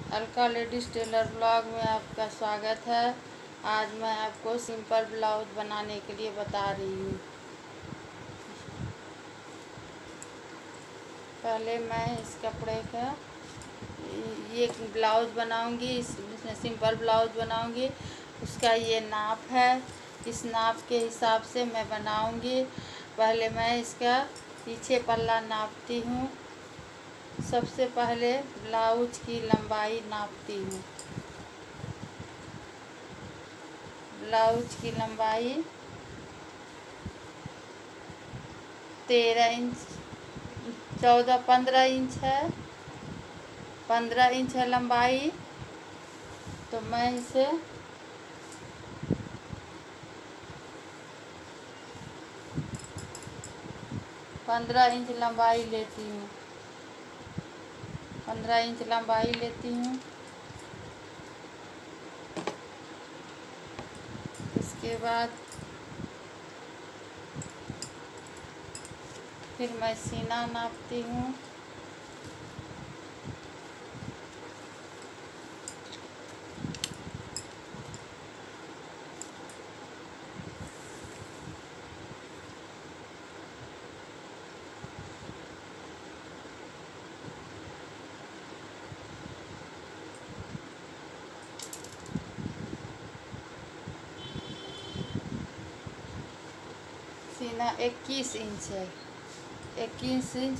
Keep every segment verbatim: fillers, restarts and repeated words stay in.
Alka ladies tailor blog में आपका स्वागत है। आज मैं आपको सिंपल ब्लाउज बनाने के लिए बता रही हूँ। पहले मैं इस कपड़े का ये ब्लाउज बनाऊंगी, इसमें सिंपल ब्लाउज बनाऊंगी। उसका ये नाप है, इस नाप के हिसाब से मैं बनाऊंगी। पहले मैं इसका पीछे पल्ला नापती हूँ। सबसे पहले ब्लाउज की लंबाई नापती हूँ। ब्लाउज की लंबाई तेरह इंच चौदह पंद्रह इंच है। पंद्रह इंच है लंबाई, तो मैं इसे पंद्रह इंच लंबाई लेती हूँ। पंद्रह इंच लंबाई लेती हूँ। इसके बाद फिर मैं सीना नापती हूँ। सीना इक्कीस इंच है। इक्कीस इंच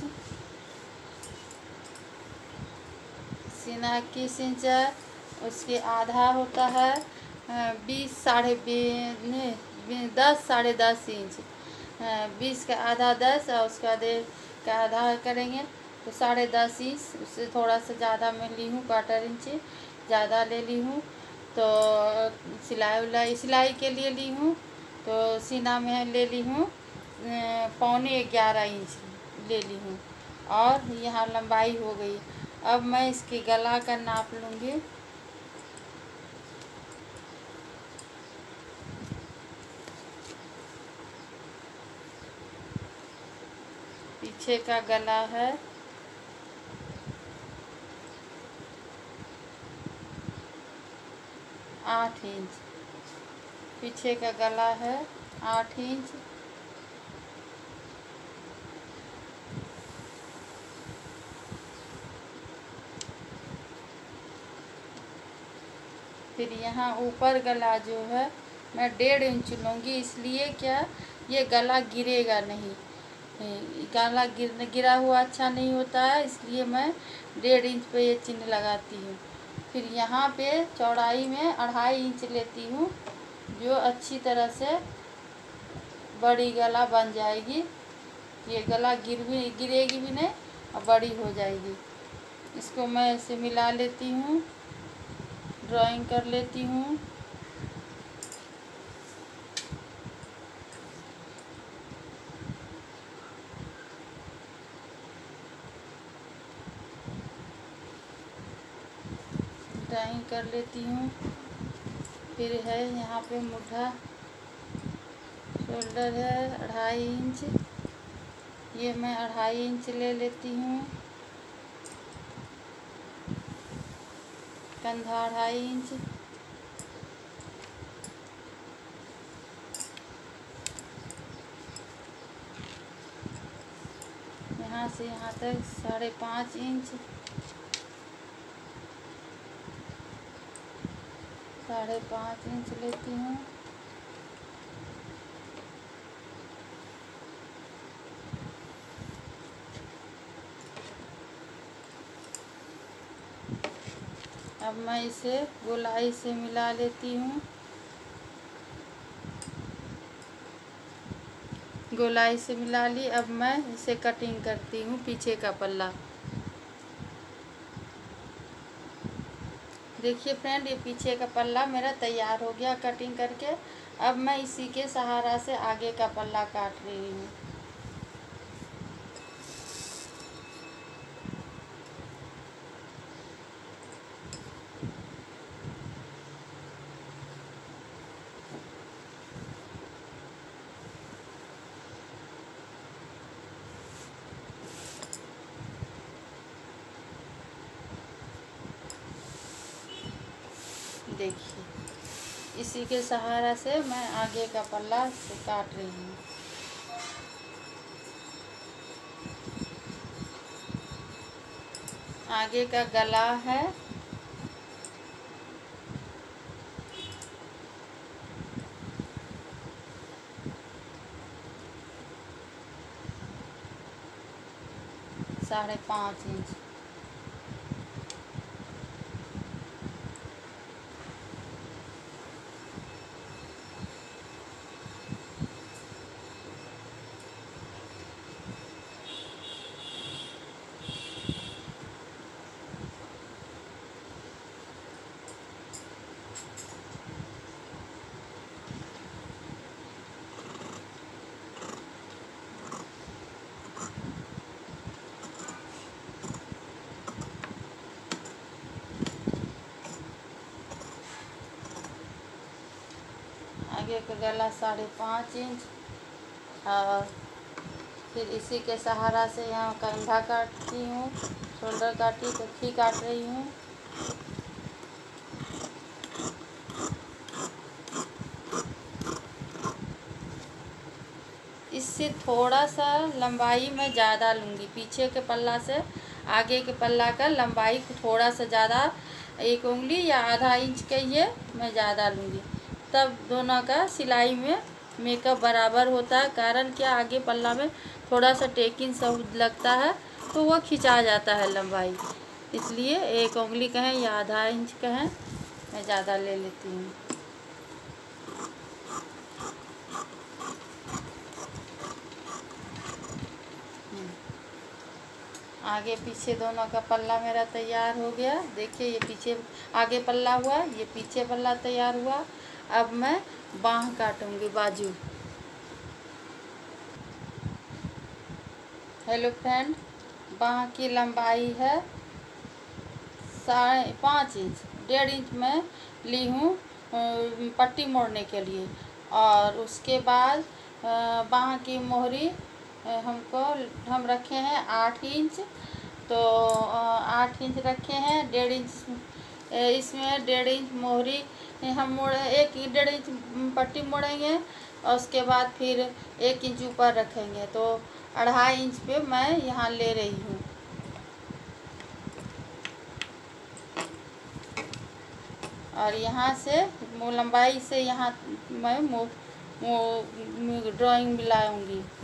सीना इक्कीस इंच है। उसके आधा होता है बीस साढ़े बीस दस साढ़े दस इंच। बीस का आधा दस और उसका आधे का आधा करेंगे तो साढ़े दस इंच। उससे थोड़ा सा ज़्यादा मैं ली हूँ, क्वार्टर इंच ज़्यादा ले ली हूँ। तो सिलाई उलाई सिलाई के लिए ली हूँ, तो सीना में ले ली हूँ पौने ग्यारह इंच ले ली हूँ। और यहाँ लंबाई हो गई। अब मैं इसके गला का नाप लूँगी। पीछे का गला है आठ इंच। पीछे का गला है आठ इंच। फिर यहाँ ऊपर गला जो है मैं डेढ़ इंच लूँगी, इसलिए क्या ये गला गिरेगा नहीं। गला गिर गिरा हुआ अच्छा नहीं होता है, इसलिए मैं डेढ़ इंच पे ये चिन्ह लगाती हूँ। फिर यहाँ पे चौड़ाई में अढ़ाई इंच लेती हूँ, जो अच्छी तरह से बड़ी गला बन जाएगी। ये गला गिर भी गिरेगी भी नहीं और बड़ी हो जाएगी। इसको मैं ऐसे मिला लेती हूँ, ड्राइंग कर लेती हूँ। ड्राइंग कर लेती हूँ। फिर है यहाँ पे मुट्ठा शोल्डर है अढ़ाई इंच, ये मैं अढ़ाई इंच ले लेती हूँ। कंधा अढ़ाई इंच। यहाँ से यहाँ तक साढ़े पाँच इंच। साढ़े पाँच इंच लेती हूँ। अब मैं इसे गोलाई से मिला लेती हूँ। गोलाई से मिला ली। अब मैं इसे कटिंग करती हूँ। पीछे का पल्ला देखिए फ्रेंड, ये पीछे का पल्ला मेरा तैयार हो गया कटिंग करके। अब मैं इसी के सहारा से आगे का पल्ला काट रही हूँ। देखिए इसी के सहारा से मैं आगे का पल्ला से काट रही हूँ। आगे का गला है, साढ़े पाँच इंच। आगे का गला साढ़े पाँच इंच और फिर इसी के सहारा से यहाँ कंधा काटती हूँ, शोल्डर काटी कच्ची काट रही हूँ। इससे थोड़ा सा लंबाई मैं ज़्यादा लूँगी, पीछे के पल्ला से आगे के पल्ला का लंबाई थोड़ा सा ज़्यादा, एक उंगली या आधा इंच के ये मैं ज़्यादा लूँगी, तब दोनों का सिलाई में मेकअप बराबर होता है। कारण क्या, आगे पल्ला में थोड़ा सा टेकिंग सब लगता है तो वह खिंचा जाता है लंबाई, इसलिए एक उंगली कहें या आधा इंच कहें मैं ज़्यादा ले लेती हूँ। आगे पीछे दोनों का पल्ला मेरा तैयार हो गया। देखिए ये पीछे आगे पल्ला हुआ, ये पीछे पल्ला तैयार हुआ। अब मैं बाँह काटूंगी, बाजू। हेलो फ्रेंड, बाँह की लंबाई है साढ़े पाँच इंच, डेढ़ इंच में ली हूँ पट्टी मोड़ने के लिए। और उसके बाद बाँह की मोहरी हमको हम रखे हैं आठ इंच, तो आठ इंच रखे हैं। डेढ़ इंच इसमें डेढ़ इंच मोहरी हम मोड़ एक डेढ़ इंच पट्टी मोड़ेंगे और उसके बाद फिर एक इंच ऊपर रखेंगे, तो अढ़ाई इंच पे मैं यहाँ ले रही हूँ। और यहाँ से लंबाई से यहाँ मैं ड्राइंग मिलाऊंगी।